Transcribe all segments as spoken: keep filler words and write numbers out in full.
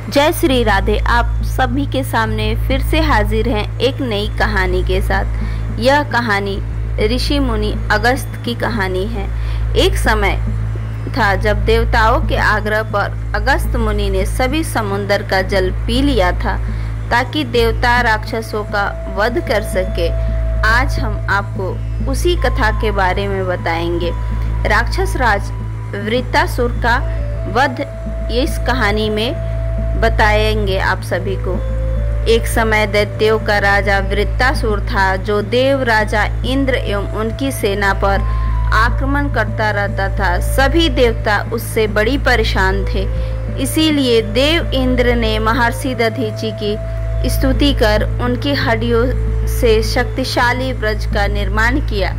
जय श्री राधे। आप सभी के सामने फिर से हाजिर हैं एक नई कहानी के साथ। यह कहानी ऋषि मुनि अगस्त की कहानी है। एक समय था जब देवताओं के आग्रह पर अगस्त मुनि ने सभी समुद्र का जल पी लिया था ताकि देवता राक्षसों का वध कर सके। आज हम आपको उसी कथा के बारे में बताएंगे। राक्षस राज वृत्तासुर का वध इस कहानी में बताएंगे आप सभी को। एक समय दैत्यों का राजा वृत्तासुर था जो देव राजा इंद्र एवं उनकी सेना पर आक्रमण करता रहता था। सभी देवता उससे बड़ी परेशान थे। इसीलिए देव इंद्र ने महर्षि दधीचि की स्तुति कर उनकी हड्डियों से शक्तिशाली वज्र का निर्माण किया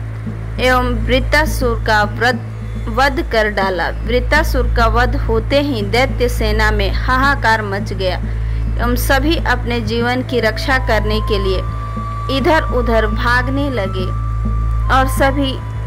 एवं वृत्तासुर का व्रत वध कर डाला। वृत्तासुर का वध होते ही दैत्य सेना में हाहाकार मच गया एवं सभी अपने जीवन की रक्षा करने के लिए इधर उधर भागने लगे और सभी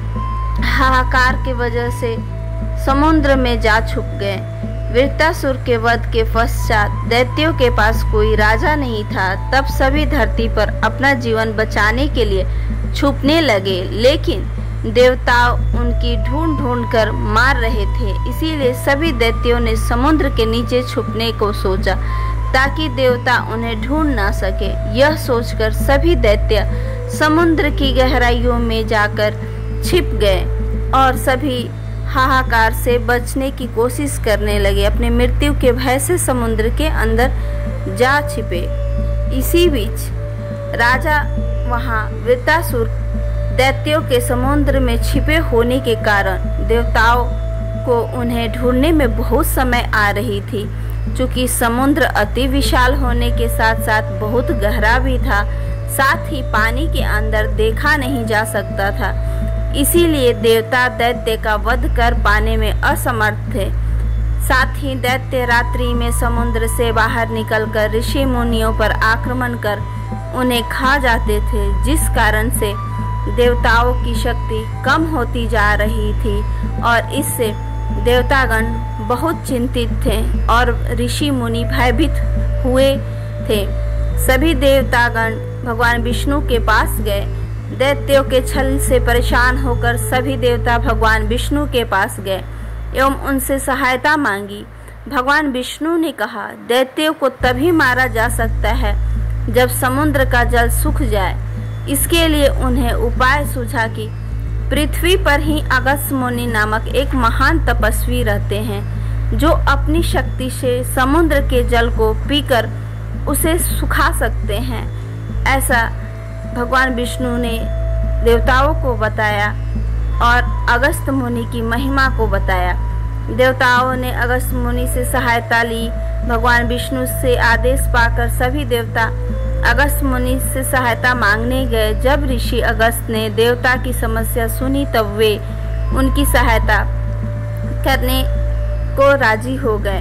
हाहाकार की वजह से समुद्र में जा छुप गए। वृत्तासुर के वध के पश्चात दैत्यों के पास कोई राजा नहीं था। तब सभी धरती पर अपना जीवन बचाने के लिए छुपने लगे, लेकिन देवता उनकी ढूंढ ढूंढ कर मार रहे थे। इसीलिए सभी दैत्यों ने समुद्र के नीचे छुपने को सोचा ताकि देवता उन्हें ढूंढ ना सके। यह सोचकर सभी दैत्य समुद्र की गहराइयों में जाकर छिप गए और सभी हाहाकार से बचने की कोशिश करने लगे। अपने मृत्यु के भय से समुद्र के अंदर जा छिपे। इसी बीच राजा वहां वृत्तासुर दैत्यों के समुद्र में छिपे होने के कारण देवताओं को उन्हें ढूंढने में बहुत समय आ रही थी। चूंकि समुद्र अति विशाल होने के साथ साथ बहुत गहरा भी था, साथ ही पानी के अंदर देखा नहीं जा सकता था। इसीलिए देवता दैत्य का वध कर पाने में असमर्थ थे। साथ ही दैत्य रात्रि में समुद्र से बाहर निकलकर ऋषि मुनियों पर आक्रमण कर उन्हें खा जाते थे, जिस कारण से देवताओं की शक्ति कम होती जा रही थी और इससे देवतागण बहुत चिंतित थे और ऋषि मुनि भयभीत हुए थे। सभी देवतागण भगवान विष्णु के पास गए। दैत्यों के छल से परेशान होकर सभी देवता भगवान विष्णु के पास गए एवं उनसे सहायता मांगी। भगवान विष्णु ने कहा, दैत्यों को तभी मारा जा सकता है जब समुद्र का जल सूख जाए। इसके लिए उन्हें उपाय सूझा कि पृथ्वी पर ही अगस्त मुनि नामक एक महान तपस्वी रहते हैं जो अपनी शक्ति से समुद्र के जल को पीकर उसे सुखा सकते हैं। ऐसा भगवान विष्णु ने देवताओं को बताया और अगस्त मुनि की महिमा को बताया। देवताओं ने अगस्त मुनि से सहायता ली। भगवान विष्णु से आदेश पाकर सभी देवता अगस्त मुनि से सहायता मांगने गए। जब ऋषि अगस्त ने देवता की समस्या सुनी तब वे उनकी सहायता करने को राजी हो गए।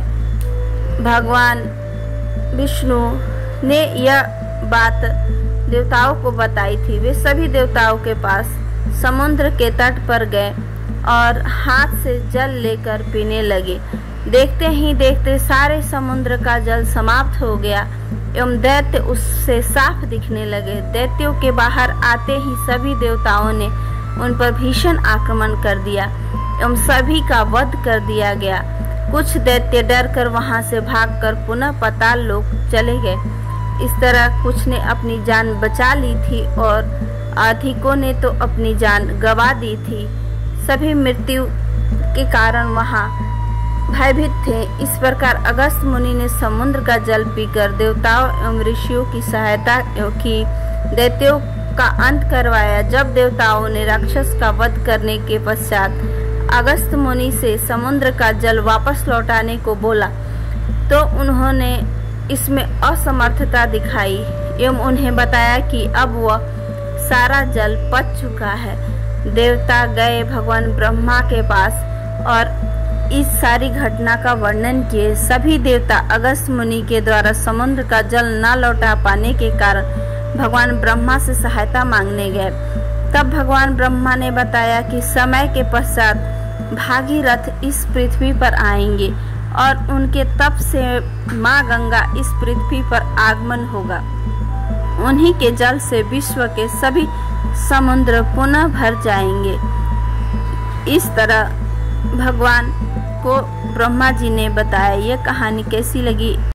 भगवान विष्णु ने यह बात देवताओं को बताई थी। वे सभी देवताओं के पास समुद्र के तट पर गए और हाथ से जल लेकर पीने लगे। देखते ही देखते सारे समुद्र का जल समाप्त हो गया एवं दैत्य उससे साफ दिखने लगे। दैत्यों के बाहर आते ही सभी देवताओं ने उन पर भीषण आक्रमण कर दिया एवं सभी का वध कर दिया गया। कुछ दैत्य डर कर वहां से भागकर पुनः पाताल लोक चले गए। इस तरह कुछ ने अपनी जान बचा ली थी और अधिकों ने तो अपनी जान गंवा दी थी। सभी मृत्यु के कारण वहां भयभीत थे। इस प्रकार अगस्त मुनि ने समुद्र का जल पीकर देवताओं एवं ऋषियों की सहायता की, दैत्यों का अंत करवाया। जब देवताओं ने राक्षस का वध करने के पश्चात अगस्त मुनि से समुद्र का जल वापस लौटाने को बोला तो उन्होंने इसमें असमर्थता दिखाई एवं उन्हें बताया कि अब वह सारा जल पच चुका है। देवता गए भगवान ब्रह्मा के पास और इस सारी घटना का वर्णन किए। सभी देवता अगस्त मुनि के द्वारा समुद्र का जल न लौटा पाने के कारण भगवान ब्रह्मा से सहायता मांगने गए। तब भगवान ब्रह्मा ने बताया कि समय के पश्चात भागीरथ इस पृथ्वी पर आएंगे और उनके तप से माँ गंगा इस पृथ्वी पर आगमन होगा। उन्हीं के जल से विश्व के सभी समुद्र पुनः भर जाएंगे। इस तरह भगवान को ब्रह्मा जी ने बताया। यह कहानी कैसी लगी